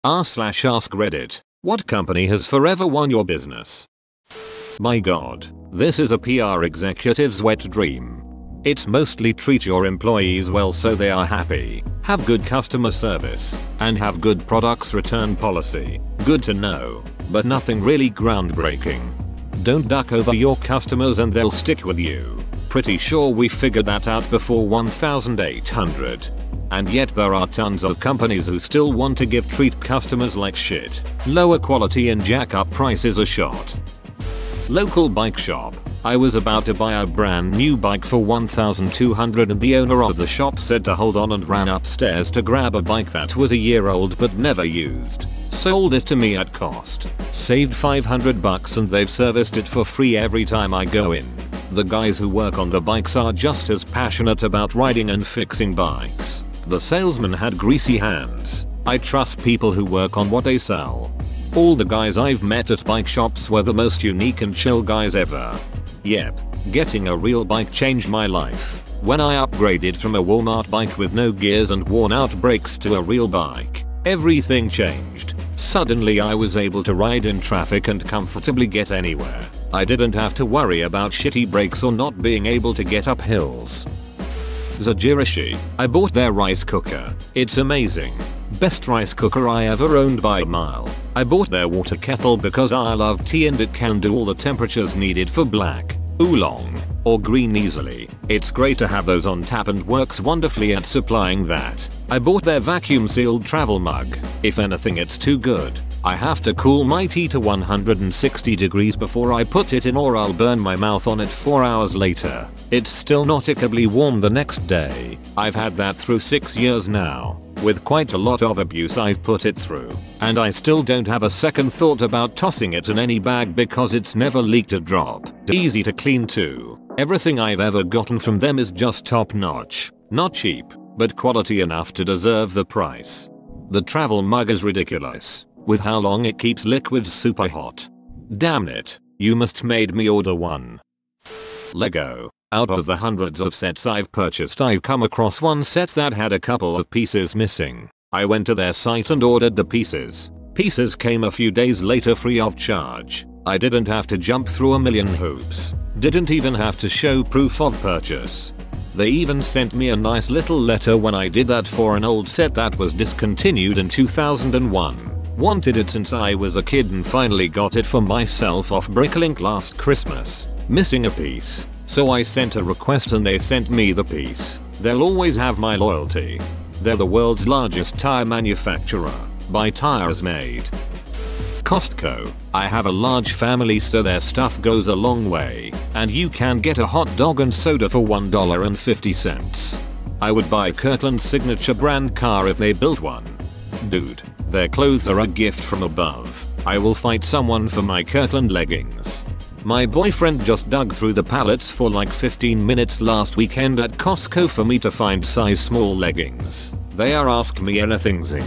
r/ask Reddit. What company has forever won your business? My god, this is a PR executive's wet dream. It's mostly treat your employees well so they are happy, have good customer service, and have good products return policy. Good to know, but nothing really groundbreaking. Don't duck over your customers and they'll stick with you. Pretty sure we figured that out before 1800. And yet there are tons of companies who still want to treat customers like shit, lower quality and jack up prices a shot. Local bike shop. I was about to buy a brand new bike for $1,200 and the owner of the shop said to hold on and ran upstairs to grab a bike that was a year old but never used. Sold it to me at cost. Saved $500 and they've serviced it for free every time I go in. The guys who work on the bikes are just as passionate about riding and fixing bikes. The salesman had greasy hands. I trust people who work on what they sell. All the guys I've met at bike shops were the most unique and chill guys ever. Yep, getting a real bike changed my life. When I upgraded from a Walmart bike with no gears and worn out brakes to a real bike, everything changed. Suddenly I was able to ride in traffic and comfortably get anywhere. I didn't have to worry about shitty brakes or not being able to get up hills. Zajirishi. I bought their rice cooker. It's amazing. Best rice cooker I ever owned by a mile. I bought their water kettle because I love tea and it can do all the temperatures needed for black, oolong, or green easily. It's great to have those on tap and works wonderfully at supplying that. I bought their vacuum sealed travel mug. If anything it's too good. I have to cool my tea to 160 degrees before I put it in or I'll burn my mouth on it 4 hours later. It's still noticeably warm the next day. I've had that through 6 years now. With quite a lot of abuse I've put it through. And I still don't have a second thought about tossing it in any bag because it's never leaked a drop. Easy to clean too. Everything I've ever gotten from them is just top notch. Not cheap, but quality enough to deserve the price. The travel mug is ridiculous. With how long it keeps liquids super hot. Damn it, you must made me order one. Lego. Out of the hundreds of sets I've purchased I've come across one set that had a couple of pieces missing. I went to their site and ordered the pieces. Pieces came a few days later free of charge. I didn't have to jump through a million hoops. Didn't even have to show proof of purchase. They even sent me a nice little letter when I did that for an old set that was discontinued in 2001. Wanted it since I was a kid and finally got it for myself off Bricklink last Christmas. Missing a piece. So I sent a request and they sent me the piece. They'll always have my loyalty. They're the world's largest tire manufacturer. Buy tires made. Costco. I have a large family so their stuff goes a long way. And you can get a hot dog and soda for $1.50. I would buy Kirkland's signature brand car if they built one. Dude, their clothes are a gift from above. I will fight someone for my Kirkland leggings. My boyfriend just dug through the pallets for like 15 minutes last weekend at Costco for me to find size small leggings. They are Ask Me Anything-zing.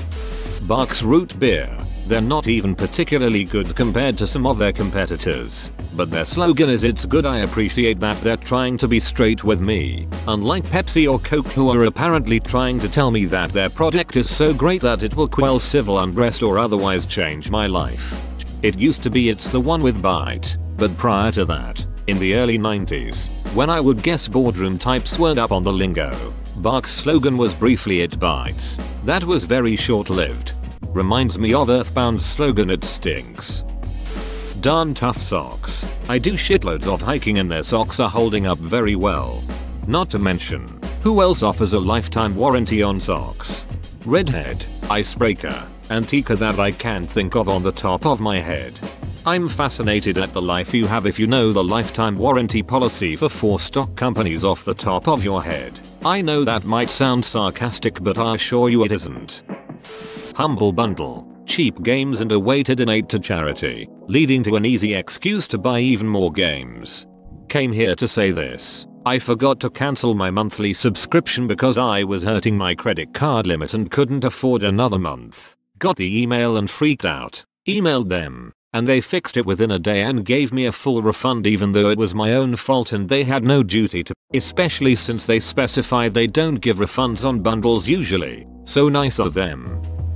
Barq's root beer. They're not even particularly good compared to some of their competitors. But their slogan is it's good. I appreciate that they're trying to be straight with me. Unlike Pepsi or Coke who are apparently trying to tell me that their product is so great that it will quell civil unrest or otherwise change my life. It used to be it's the one with bite, but prior to that, in the early 90s, when I would guess boardroom types weren't up on the lingo, Barq's slogan was briefly it bites. That was very short-lived. Reminds me of Earthbound's slogan it stinks. Darn tough socks. I do shitloads of hiking and their socks are holding up very well. Not to mention, who else offers a lifetime warranty on socks? Redhead, Icebreaker, Antica that I can't think of on the top of my head. I'm fascinated at the life you have if you know the lifetime warranty policy for 4 stock companies off the top of your head. I know that might sound sarcastic but I assure you it isn't. Humble Bundle. Cheap games and a way to donate to charity, leading to an easy excuse to buy even more games. Came here to say this. I forgot to cancel my monthly subscription because I was hurting my credit card limit and couldn't afford another month. Got the email and freaked out. Emailed them, and they fixed it within a day and gave me a full refund even though it was my own fault and they had no duty to, especially since they specify they don't give refunds on bundles usually. So nice of them.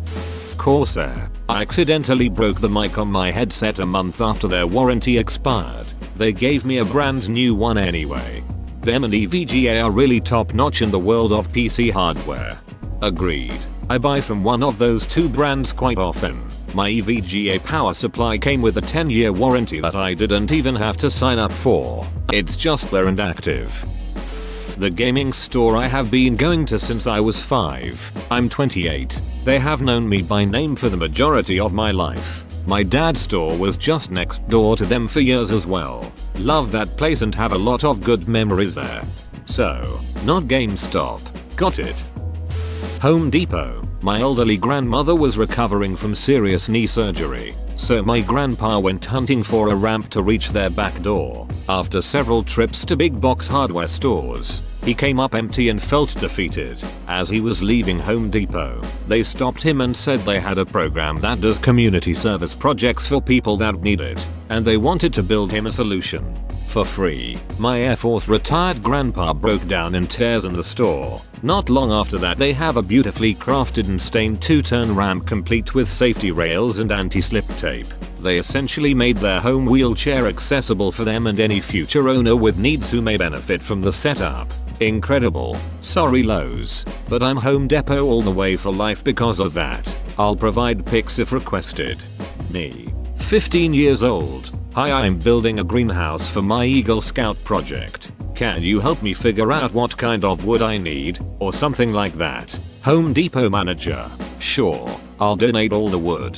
Corsair. I accidentally broke the mic on my headset a month after their warranty expired. They gave me a brand new one anyway. Them and EVGA are really top notch in the world of PC hardware. Agreed. I buy from one of those two brands quite often. My EVGA power supply came with a 10-year warranty that I didn't even have to sign up for. It's just there and active. The gaming store I have been going to since I was 5. I'm 28. They have known me by name for the majority of my life. My dad's store was just next door to them for years as well. Love that place and have a lot of good memories there. So, not GameStop. Got it. Home Depot. My elderly grandmother was recovering from serious knee surgery, so my grandpa went hunting for a ramp to reach their back door. After several trips to big box hardware stores, he came up empty and felt defeated. As he was leaving Home Depot, they stopped him and said they had a program that does community service projects for people that need it, and they wanted to build him a solution for free. My Air Force retired grandpa broke down in tears in the store. Not long after that, they have a beautifully crafted and stained 2-turn ramp complete with safety rails and anti-slip tape. They essentially made their home wheelchair accessible for them and any future owner with needs who may benefit from the setup. Incredible. Sorry Lowe's, but I'm Home Depot all the way for life because of that. I'll provide pics if requested. Me. 15 years old. Hi, I'm building a greenhouse for my Eagle Scout project. Can you help me figure out what kind of wood I need, or something like that? Home Depot manager. Sure, I'll donate all the wood.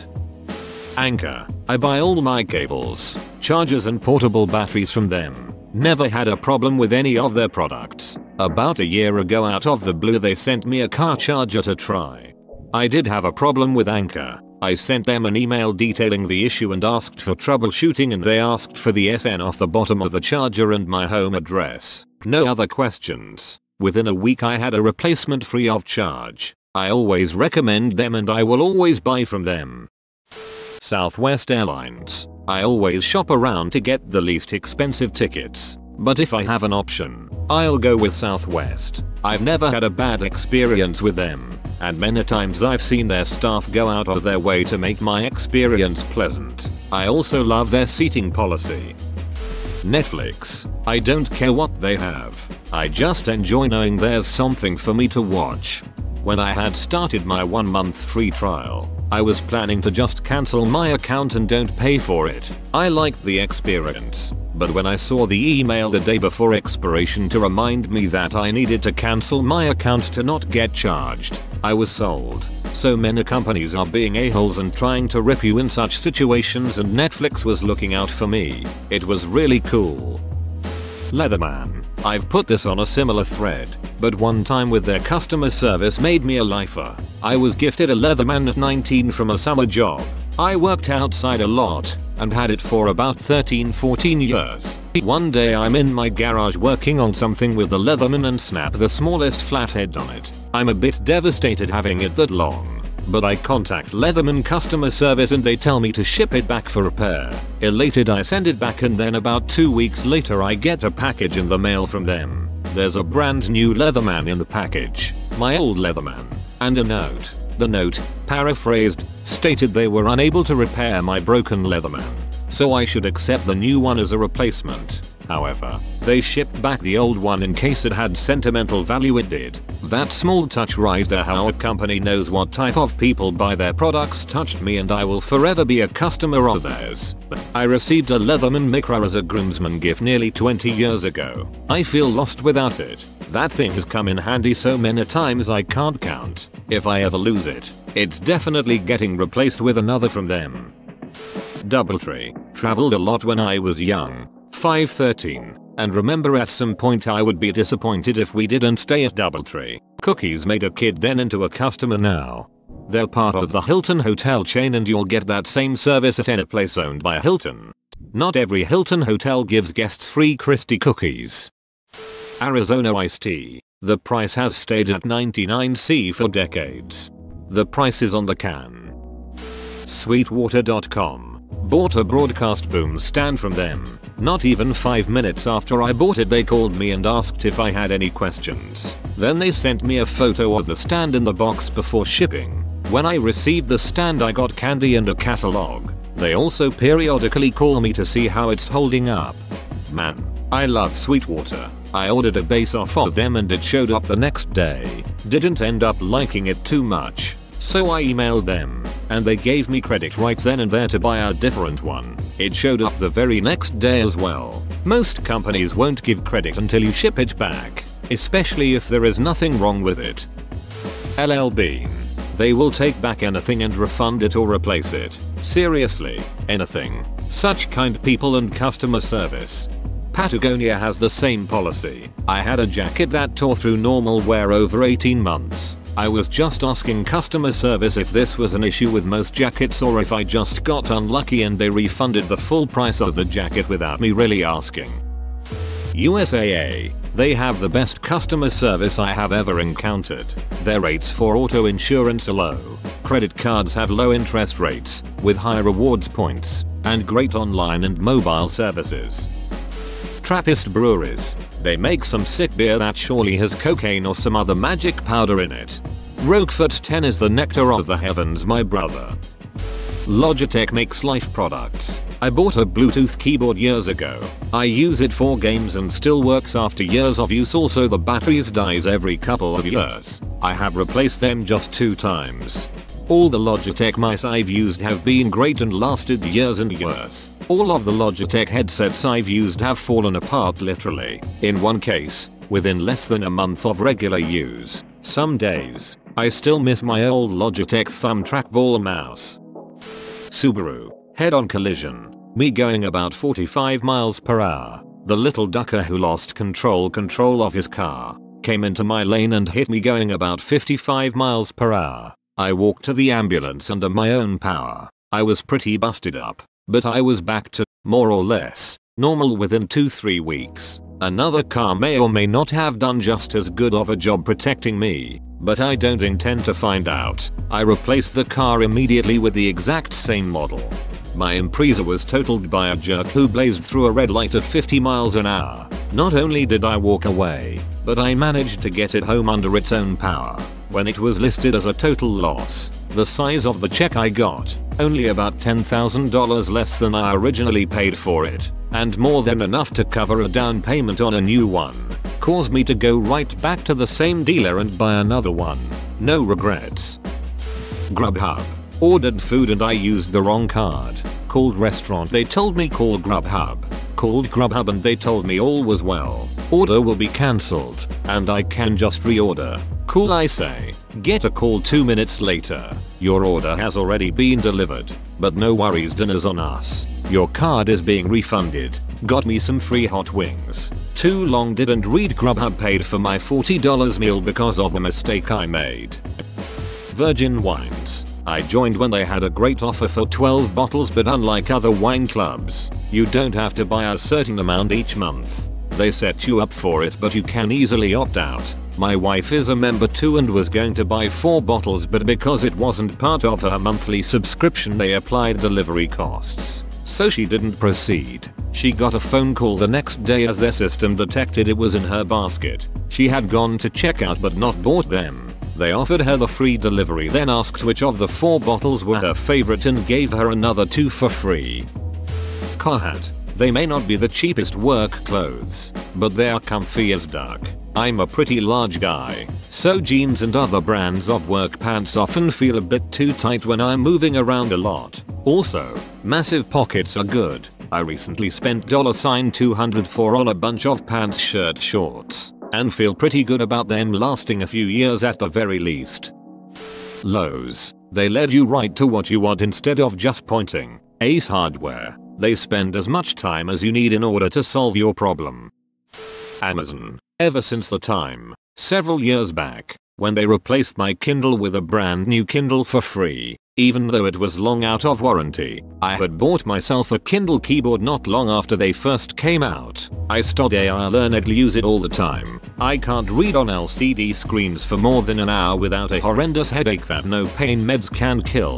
Anker. I buy all my cables, chargers and portable batteries from them. Never had a problem with any of their products. About a year ago out of the blue they sent me a car charger to try. I did have a problem with Anker. I sent them an email detailing the issue and asked for troubleshooting, and they asked for the SN off the bottom of the charger and my home address. No other questions. Within a week I had a replacement free of charge. I always recommend them and I will always buy from them. Southwest Airlines. I always shop around to get the least expensive tickets, but if I have an option, I'll go with Southwest. I've never had a bad experience with them, and many times I've seen their staff go out of their way to make my experience pleasant. I also love their seating policy. Netflix. I don't care what they have. I just enjoy knowing there's something for me to watch. When I had started my 1-month free trial, I was planning to just cancel my account and don't pay for it. I liked the experience, but when I saw the email the day before expiration to remind me that I needed to cancel my account to not get charged, I was sold. So many companies are being a-holes and trying to rip you in such situations, and Netflix was looking out for me. It was really cool. Leatherman. I've put this on a similar thread, but one time with their customer service made me a lifer. I was gifted a Leatherman at 19 from a summer job. I worked outside a lot and had it for about 13-14 years. One day I'm in my garage working on something with the Leatherman and snap the smallest flathead on it. I'm a bit devastated having it that long, but I contact Leatherman customer service and they tell me to ship it back for repair. Elated, I send it back, and then about 2 weeks later I get a package in the mail from them. There's a brand new Leatherman in the package, my old Leatherman, and a note. The note, paraphrased, stated they were unable to repair my broken Leatherman, so I should accept the new one as a replacement. However, they shipped back the old one in case it had sentimental value. It did. That small touch right there, how a company knows what type of people buy their products, touched me, and I will forever be a customer of theirs. I received a Leatherman Micra as a groomsman gift nearly 20 years ago. I feel lost without it. That thing has come in handy so many times I can't count. If I ever lose it, it's definitely getting replaced with another from them. Doubletree. Traveled a lot when I was young. 513, and remember at some point I would be disappointed if we didn't stay at Doubletree. Cookies made a kid then into a customer now. They're part of the Hilton hotel chain, and you'll get that same service at any place owned by Hilton. Not every Hilton hotel gives guests free Christie cookies. Arizona iced tea. The price has stayed at 99c for decades. The price is on the can. Sweetwater.com. Bought a broadcast boom stand from them. Not even 5 minutes after I bought it they called me and asked if I had any questions. Then they sent me a photo of the stand in the box before shipping. When I received the stand I got candy and a catalog. They also periodically call me to see how it's holding up. Man, I love Sweetwater. I ordered a base off of them and it showed up the next day. Didn't end up liking it too much. So I emailed them, and they gave me credit right then and there to buy a different one. It showed up the very next day as well. Most companies won't give credit until you ship it back, especially if there is nothing wrong with it. LL Bean. They will take back anything and refund it or replace it. Seriously, anything. Such kind people and customer service. Patagonia has the same policy. I had a jacket that tore through normal wear over 18 months. I was just asking customer service if this was an issue with most jackets or if I just got unlucky, and they refunded the full price of the jacket without me really asking. USAA. They have the best customer service I have ever encountered. Their rates for auto insurance are low. Credit cards have low interest rates, with high rewards points, and great online and mobile services. Trappist Breweries. They make some sick beer that surely has cocaine or some other magic powder in it. Roquefort 10 is the nectar of the heavens, my brother. Logitech makes life products. I bought a Bluetooth keyboard years ago. I use it for games and still works after years of use. Also the batteries dies every couple of years. I have replaced them just 2 times. All the Logitech mice I've used have been great and lasted years and years. All of the Logitech headsets I've used have fallen apart literally. In one case, within less than a month of regular use. Some days, I still miss my old Logitech thumb trackball mouse. Subaru. Head-on collision. Me going about 45 miles per hour. The little ducker who lost control of his car came into my lane and hit me going about 55 miles per hour. I walked to the ambulance under my own power. I was pretty busted up, but I was back to, more or less, normal within 2-3 weeks. Another car may or may not have done just as good of a job protecting me, but I don't intend to find out. I replaced the car immediately with the exact same model. My Impreza was totaled by a jerk who blazed through a red light at 50 miles an hour. Not only did I walk away, but I managed to get it home under its own power. When it was listed as a total loss, the size of the check I got, only about $10,000 less than I originally paid for it, and more than enough to cover a down payment on a new one, caused me to go right back to the same dealer and buy another one. No regrets. Grubhub. Ordered food and I used the wrong card. Called restaurant, they told me call Grubhub. Called Grubhub and they told me all was well. Order will be cancelled, and I can just reorder. Cool, I say. Get a call 2 minutes later. Your order has already been delivered, but no worries, dinner's on us. Your card is being refunded. Got me some free hot wings. Too long, didn't read Grubhub paid for my $40 meal because of a mistake I made. Virgin Wines. I joined when they had a great offer for 12 bottles, but unlike other wine clubs, you don't have to buy a certain amount each month. They set you up for it, but you can easily opt out. My wife is a member too and was going to buy 4 bottles, but because it wasn't part of her monthly subscription they applied delivery costs. So she didn't proceed. She got a phone call the next day as their system detected it was in her basket. She had gone to checkout but not bought them. They offered her the free delivery, then asked which of the 4 bottles were her favorite and gave her another 2 for free. Carhartt. They may not be the cheapest work clothes, but they are comfy as duck. I'm a pretty large guy, so jeans and other brands of work pants often feel a bit too tight when I'm moving around a lot. Also, massive pockets are good. I recently spent $200 on a bunch of pants, shirts, shorts, and feel pretty good about them lasting a few years at the very least. Lowe's. They led you right to what you want instead of just pointing. Ace Hardware. They spend as much time as you need in order to solve your problem. Amazon. Ever since the time, several years back, when they replaced my Kindle with a brand new Kindle for free, even though it was long out of warranty. I had bought myself a Kindle keyboard not long after they first came out. I learnedly use it all the time. I can't read on LCD screens for more than an hour without a horrendous headache that no pain meds can kill.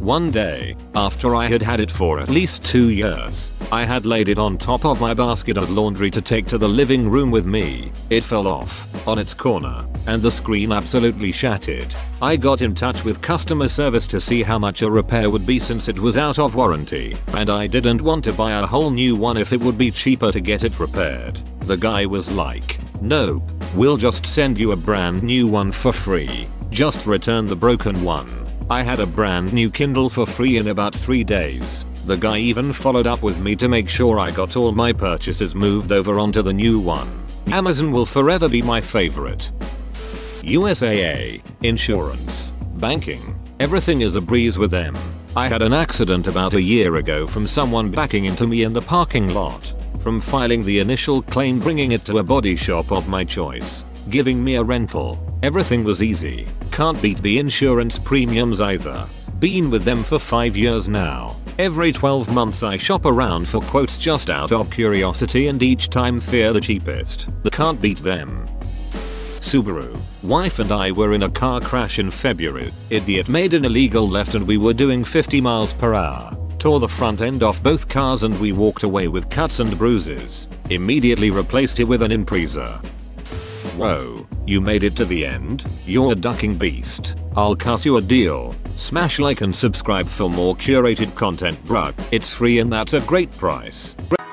One day, after I had had it for at least 2 years, I had laid it on top of my basket of laundry to take to the living room with me. It fell off on its corner and the screen absolutely shattered. I got in touch with customer service to see how much a repair would be since it was out of warranty, and I didn't want to buy a whole new one if it would be cheaper to get it repaired. The guy was like, "Nope, we'll just send you a brand new one for free. Just return the broken one." I had a brand new Kindle for free in about 3 days. The guy even followed up with me to make sure I got all my purchases moved over onto the new one. Amazon will forever be my favorite. USAA, insurance, banking, everything is a breeze with them. I had an accident about a year ago from someone backing into me in the parking lot, from filing the initial claim bringing it to a body shop of my choice, giving me a rental. Everything was easy. Can't beat the insurance premiums either. Been with them for 5 years now. Every 12 months I shop around for quotes just out of curiosity and each time fear the cheapest. Can't beat them. Subaru. Wife and I were in a car crash in February. Idiot made an illegal left and we were doing 50 miles per hour. Tore the front end off both cars and we walked away with cuts and bruises. Immediately replaced it with an Impreza. Whoa, you made it to the end? You're a ducking beast. I'll cut you a deal. Smash like and subscribe for more curated content, bruh. It's free and that's a great price.